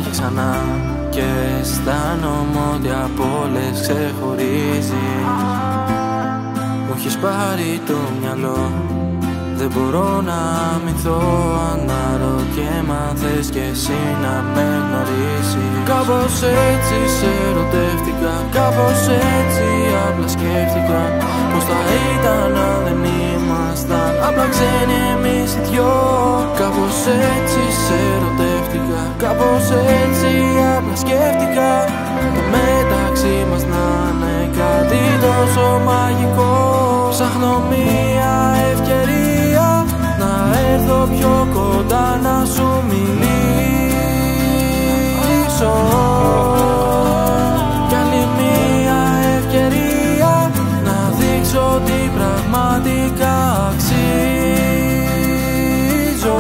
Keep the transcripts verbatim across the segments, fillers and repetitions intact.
και ξανά και αισθάνομαι ότι από όλες ξεχωρίζεις. Μου έχεις πάρει το μυαλό, δεν μπορώ να αμυνθώ. Αναρωτιέμαι αν θες κι εσύ να με γνωρίσεις. Κάπως έτσι σε ερωτεύτηκα, κάπως έτσι απλά σκέφτηκα πως θα ήταν αν δεν ήμασταν απλά ξένοι εμείς οι δυο. Κάπως έτσι σε ερωτεύτηκα, κάπως έτσι απλά σκέφτηκα το μεταξύ μας να είναι κάτι τόσο μαγικό. Ψάχνω μια ευκαιρία να έρθω πιο κοντά να σου μιλήσω. Κι άλλη μια ευκαιρία να δείξω ότι πραγματικά αξίζω.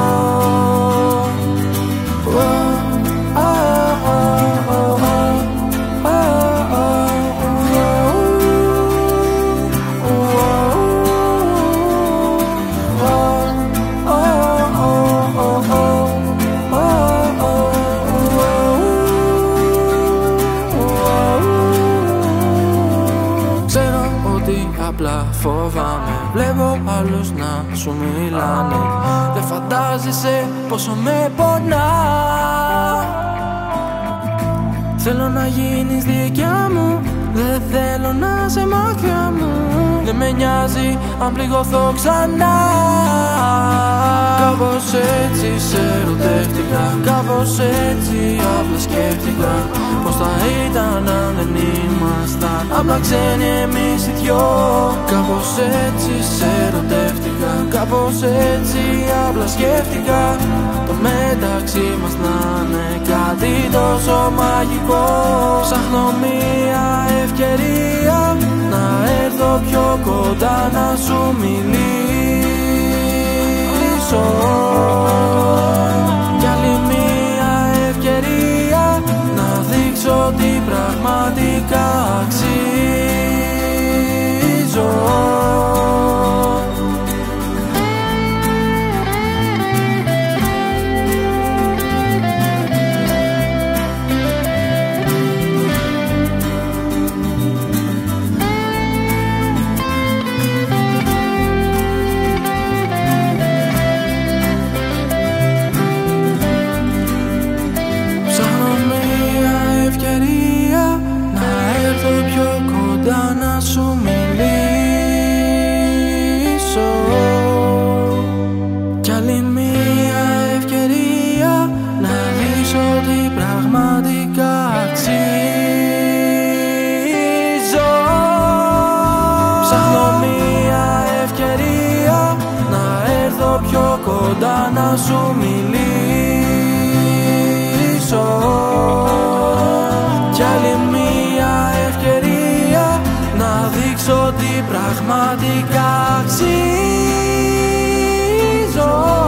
Απλά φοβάμαι, βλέπω άλλους να σου μιλάνε. Δεν φαντάζεσαι πόσο με πονά. Θέλω να γίνεις δικιά μου, δεν θέλω να σε μακριά μου. Δεν με νοιάζει αν πληγωθώ ξανά. Κάπως έτσι σε ερωτεύτηκα, κάπως έτσι απλά σκέφτηκα πως θα ήταν αν δεν ήμασταν απλά ξένοι εμείς οι δυο. Κάπως έτσι σε ερωτεύτηκα, κάπως έτσι απλά σκέφτηκα το μεταξύ μας να είναι κάτι τόσο μαγικό. Ψάχνω μια ευκαιρία να έρθω πιο κοντά να σου μιλήσω. Κι άλλη μια ευκαιρία να δείξω ότι πραγματικά αξίζω. Να σου μιλήσω. Κι άλλη μια ευκαιρία να δεις ότι πραγματικά αξίζω. Ψάχνω μια ευκαιρία να έρθω πιο κοντά να σου μιλήσω. Κι άλλη μια ευκαιρία να δείξω ότι πραγματικά αξίζω.